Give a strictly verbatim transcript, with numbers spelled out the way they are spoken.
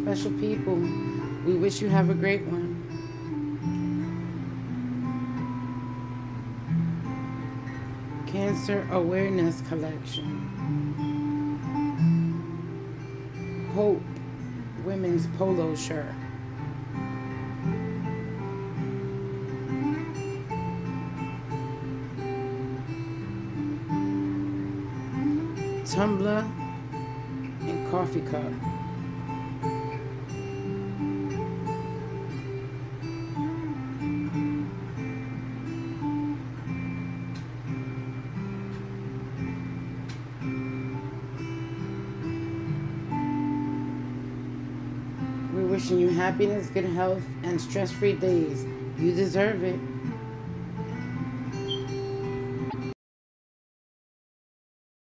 special people. We wish you have a great one. Cancer Awareness Collection. Hope Women's Polo Shirt. Tumbler and coffee cup. We're wishing you happiness, good health, and stress-free days. You deserve it.